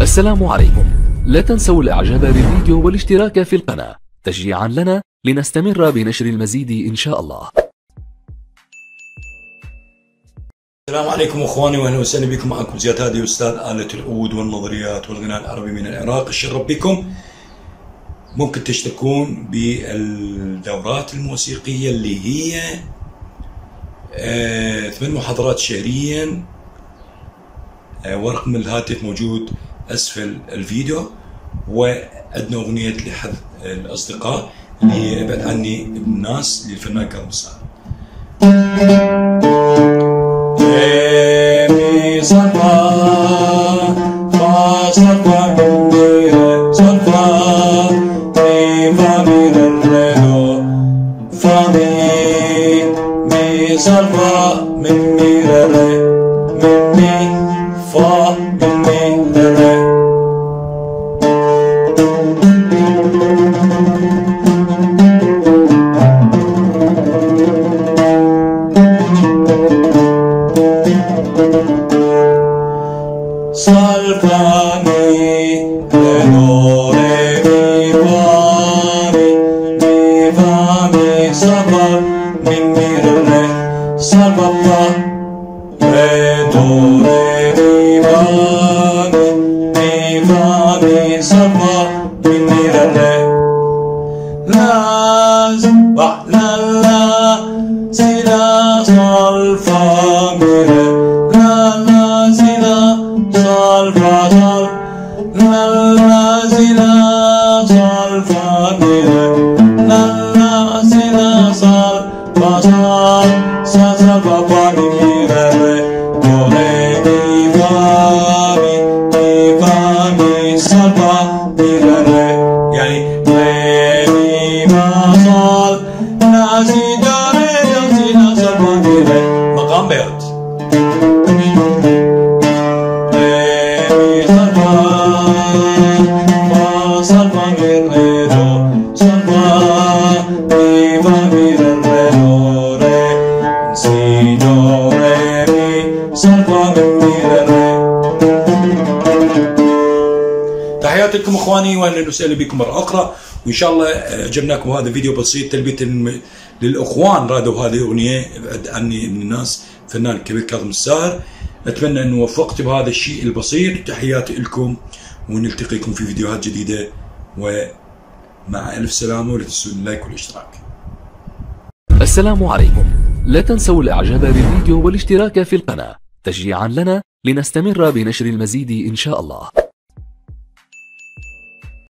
السلام عليكم. لا تنسوا الاعجاب بالفيديو والاشتراك في القناة تشجيعا لنا لنستمر بنشر المزيد ان شاء الله. السلام عليكم اخواني واهلا وسهلا بكم. معكم زياد هادي استاذ آلة العود والنظريات والغناء العربي من العراق. الشرف بكم. ممكن تشتركون بالدورات الموسيقية اللي هي 8 محاضرات شهريا. ورقم الهاتف موجود اسفل الفيديو، وعندنا اغنية لحد الاصدقاء اللي هي ابعد عني ابن الناس للفنان كاظم الساهر. مي صل فا صل فا مي صل فا مي فا مي ري دو فا مي صل فا من مي ري من مي فا من مي ري. Sol fa mi re do re mi fa mi sol fa mi re sol fa fa re do re mi fa mi sol fa mi re la la la si la sol fa mi re la la si la sol fa sol la la si la sol fa mi re la la si la sol fa sol sa sol fa fa mi re do re mi fa mi sol fa mi re. يعني re mi fa sol la si do re do si la sol fa mi re. مقام بيروت. تحياتي لكم اخواني واهلا وسهلا بكم مره اخرى، وان شاء الله عجبناكم هذا الفيديو بسيط تلبيه للاخوان رادوا هذه الاغنيه ابعد عني من الناس، فنان كبير كاظم الساهر. اتمنى ان وفقت بهذا الشيء البسيط. تحياتي لكم ونلتقيكم في فيديوهات جديده، ومع الف سلامه، ولا تنسوا اللايك والاشتراك. السلام عليكم. لا تنسوا الاعجاب بالفيديو والاشتراك في القناة تشجيعا لنا لنستمر بنشر المزيد ان شاء الله.